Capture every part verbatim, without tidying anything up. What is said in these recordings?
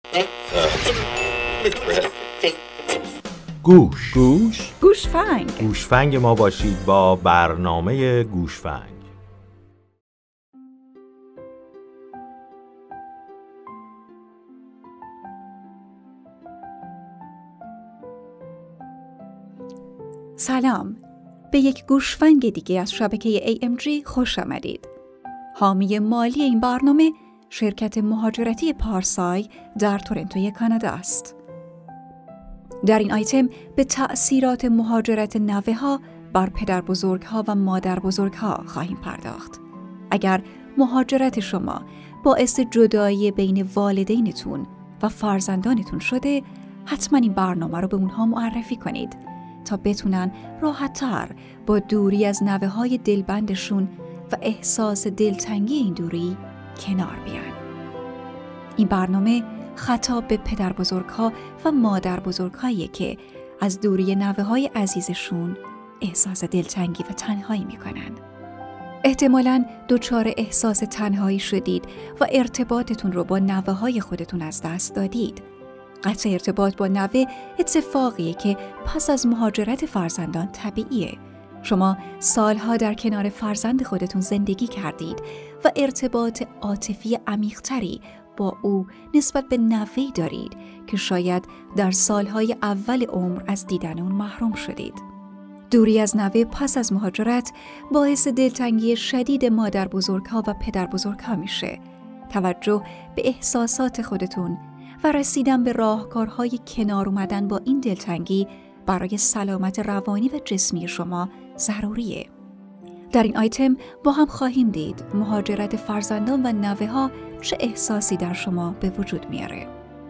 گوش گوش گوشفنگ گوشفنگ ما باشید با برنامه گوشفنگ. سلام، به یک گوشفنگ دیگه از شبکه ای ام جی خوش آمدید. حامی مالی این برنامه شرکت مهاجرتی پارسای در تورنتوی کانادا است. در این آیتم به تأثیرات مهاجرت نوه‌ها بر پدر بزرگ‌ها و مادر بزرگ‌ها خواهیم پرداخت. اگر مهاجرت شما باعث جدایی بین والدینتون و فرزندانتون شده، حتما این برنامه رو به اونها معرفی کنید تا بتونن راحت‌تر با دوری از نوه‌های دلبندشون و احساس دلتنگی این دوری کنار بیان. این برنامه خطاب به پدر بزرگ‌ها و مادر بزرگ‌هایی که از دوری نوه‌های عزیزشون احساس دلتنگی و تنهایی می‌کنن. احتمالاً دچار احساس تنهایی شدید و ارتباطتون رو با نوه‌های خودتون از دست دادید. قطع ارتباط با نوه اتفاقیه که پس از مهاجرت فرزندان طبیعیه. شما سالها در کنار فرزند خودتون زندگی کردید و ارتباط عاطفی عمیق‌تری با او نسبت به نوه‌ای دارید که شاید در سالهای اول عمر از دیدن اون محروم شدید. دوری از نوه پس از مهاجرت باعث دلتنگی شدید مادر بزرگ‌ها و پدر بزرگ‌ها میشه. توجه به احساسات خودتون و رسیدن به راهکارهای کنار اومدن با این دلتنگی برای سلامت روانی و جسمی شما ضروریه. در این آیتم با هم خواهیم دید مهاجرت فرزندان و نوه‌ها چه احساسی در شما به وجود میاره.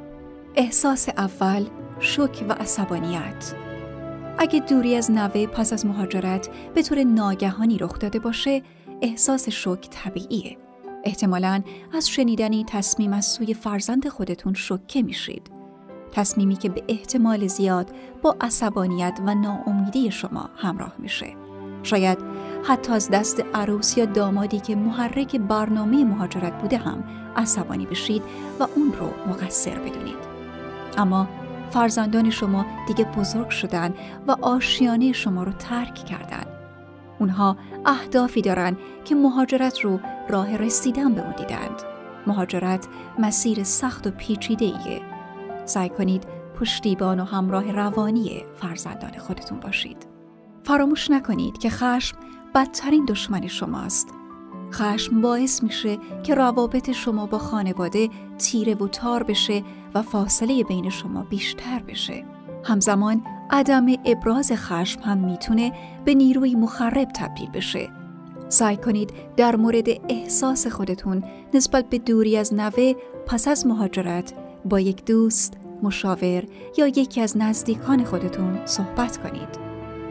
احساس اول، شوک و عصبانیت. اگه دوری از نوه پس از مهاجرت به طور ناگهانی رخ داده باشه، احساس شوک طبیعیه. احتمالاً از شنیدن تصمیم از سوی فرزند خودتون شوکه میشید. تصمیمی که به احتمال زیاد با عصبانیت و ناامیدی شما همراه میشه. شاید حتی از دست عروس یا دامادی که محرک برنامه مهاجرت بوده هم عصبانی بشید و اون رو مقصر بدونید. اما فرزندان شما دیگه بزرگ شدن و آشیانه شما رو ترک کردن. اونها اهدافی دارن که مهاجرت رو راه رسیدن به اون دیدند. مهاجرت مسیر سخت و پیچیده‌ایه. سعی کنید پشتیبان و همراه روانی فرزندان خودتون باشید. فراموش نکنید که خشم بدترین دشمن شماست. خشم باعث میشه که روابط شما با خانواده تیره و تار بشه و فاصله بین شما بیشتر بشه. همزمان عدم ابراز خشم هم میتونه به نیروی مخرب تبدیل بشه. سعی کنید در مورد احساس خودتون نسبت به دوری از نوه پس از مهاجرت با یک دوست، مشاور یا یکی از نزدیکان خودتون صحبت کنید.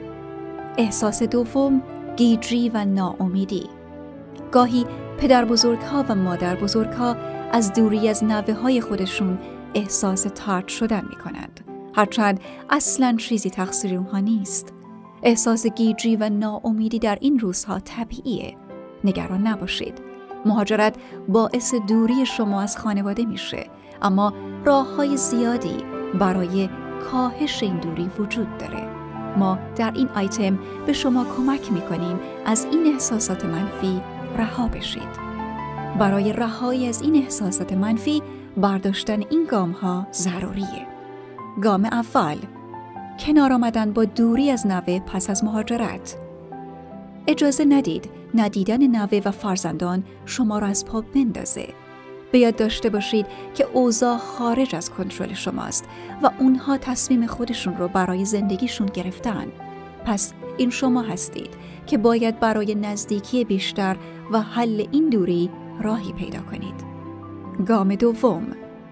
احساس دوم، گیجی و ناامیدی. گاهی پدر بزرگ‌ها و مادر بزرگ‌ها از دوری از نوه‌های خودشون احساس طرد شدن می‌کنند. هرچند اصلاً چیزی تقصیر اونها نیست. احساس گیجی و ناامیدی در این روزها طبیعیه. نگران نباشید. مهاجرت باعث دوری شما از خانواده میشه، اما راه‌های زیادی برای کاهش این دوری وجود داره. ما در این آیتم به شما کمک می‌کنیم از این احساسات منفی رها بشید. برای رهایی از این احساسات منفی برداشتن این گام‌ها ضروریه. گام اول، کنار آمدن با دوری از نوه پس از مهاجرت. اجازه ندید ندیدن نوه و فرزندان شما را از پا بندازه. به یاد داشته باشید که اوضاع خارج از کنترل شماست و اونها تصمیم خودشون رو برای زندگیشون گرفتن. پس این شما هستید که باید برای نزدیکی بیشتر و حل این دوری راهی پیدا کنید. گام دوم،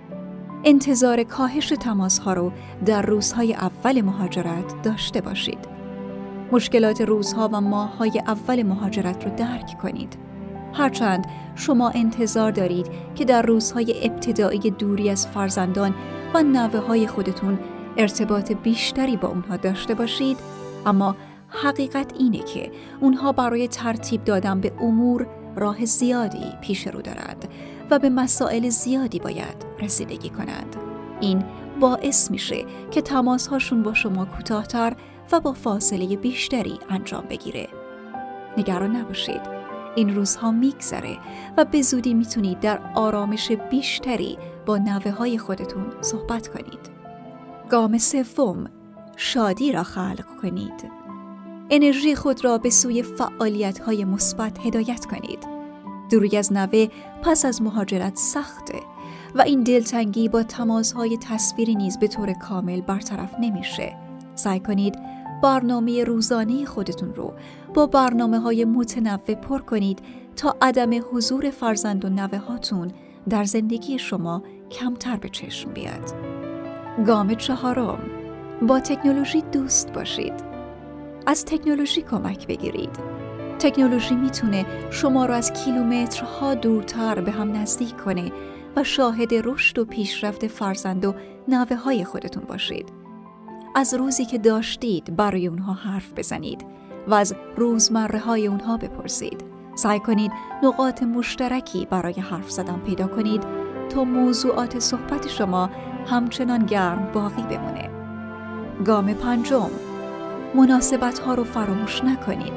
انتظار کاهش تماس‌ها رو در روزهای اول مهاجرت داشته باشید. مشکلات روزها و ماه‌های اول مهاجرت رو درک کنید. هرچند شما انتظار دارید که در روزهای ابتدایی دوری از فرزندان و نوه‌های خودتون ارتباط بیشتری با اونها داشته باشید، اما حقیقت اینه که اونها برای ترتیب دادن به امور راه زیادی پیش رو دارند و به مسائل زیادی باید رسیدگی کنند. این باعث میشه که تماس‌هاشون با شما کوتاه‌تر و با فاصله بیشتری انجام بگیره. نگران نباشید. این روزها میگذره و به زودی میتونید در آرامش بیشتری با نوه‌های خودتون صحبت کنید. گام سوم، شادی را خلق کنید. انرژی خود را به سوی فعالیت‌های مثبت هدایت کنید. دوری از نوه پس از مهاجرت سخته و این دلتنگی با تماس‌های تصویری نیز به طور کامل برطرف نمیشه. سعی کنید برنامه روزانه خودتون رو با برنامه‌های متنوع پر کنید تا عدم حضور فرزند و نوه‌هاتون در زندگی شما کمتر به چشم بیاد. گام چهارم، با تکنولوژی دوست باشید. از تکنولوژی کمک بگیرید. تکنولوژی میتونه شما رو از کیلومترها دورتر به هم نزدیک کنه و شاهد رشد و پیشرفت فرزند و نوه‌های خودتون باشید. از روزی که داشتید برای اونها حرف بزنید و از روزمره‌های اونها بپرسید. سعی کنید نقاط مشترکی برای حرف زدن پیدا کنید تا موضوعات صحبت شما همچنان گرم باقی بمونه. گام پنجم، مناسبت‌ها رو فراموش نکنید.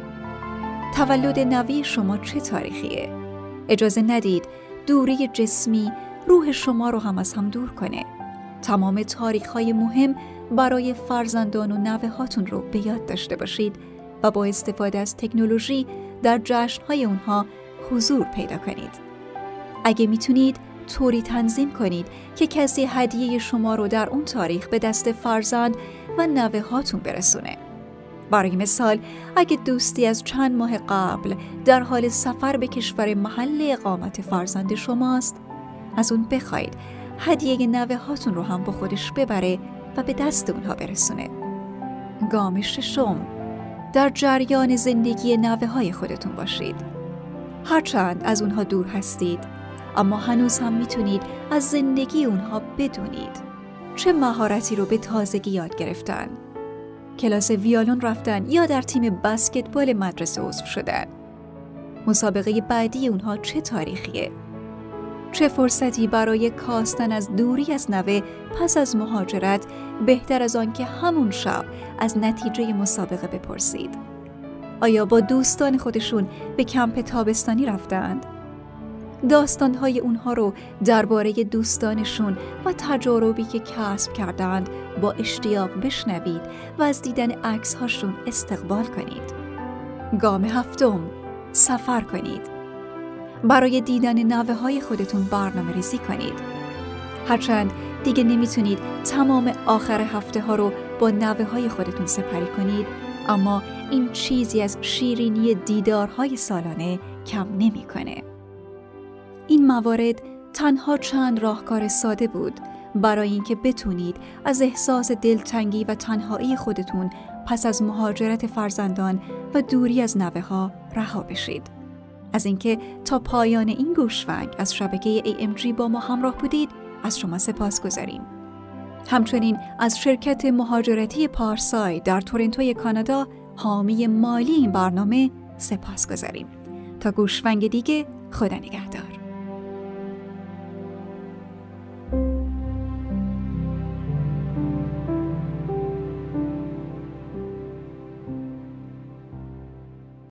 تولد نوی شما چه تاریخیه؟ اجازه ندید دوری جسمی روح شما رو هم از هم دور کنه. تمام تاریخ‌های مهم برای فرزندان و نوه‌هاتون رو به یاد داشته باشید و با استفاده از تکنولوژی در جشن‌های اونها حضور پیدا کنید. اگه میتونید طوری تنظیم کنید که کسی هدیه شما رو در اون تاریخ به دست فرزند و نوه‌هاتون برسونه. برای مثال، اگه دوستی از چند ماه قبل در حال سفر به کشور محل اقامت فرزند شماست، از اون بخواید هدیه نوه‌هاتون رو هم با خودش ببره و به دست اونها برسونه. گام ششم، در جریان زندگی نوه‌های خودتون باشید. هرچند از اونها دور هستید، اما هنوز هم میتونید از زندگی اونها بدونید. چه مهارتی رو به تازگی یاد گرفتن؟ کلاس ویولون رفتن یا در تیم بسکتبال مدرسه عضو شدن؟ مسابقه بعدی اونها چه تاریخیه؟ چه فرصتی برای کاستن از دوری از نوه پس از مهاجرت بهتر از آن که همون شب از نتیجه مسابقه بپرسید؟ آیا با دوستان خودشون به کمپ تابستانی رفتند؟ داستانهای اونها رو درباره دوستانشون و تجاربی که کسب کردند با اشتیاق بشنوید و از دیدن عکس‌هاشون استقبال کنید. گام هفتم، سفر کنید. برای دیدن نوه‌های خودتون برنامه ریزی کنید. هرچند دیگه نمیتونید تمام آخر هفته ها رو با نوه‌های خودتون سپری کنید، اما این چیزی از شیرینی دیدارهای سالانه کم نمی‌کنه. این موارد تنها چند راهکار ساده بود برای اینکه بتونید از احساس دلتنگی و تنهایی خودتون پس از مهاجرت فرزندان و دوری از نوه‌ها رها بشید. از اینکه تا پایان این گوشفنگ از شبکه ای ام جی با ما همراه بودید، از شما سپاسگزاریم. همچنین از شرکت مهاجرتی پارسای در تورنتوی کانادا، حامی مالی این برنامه، سپاسگزاریم. تا گوشفنگ دیگه، خدا نگهدار.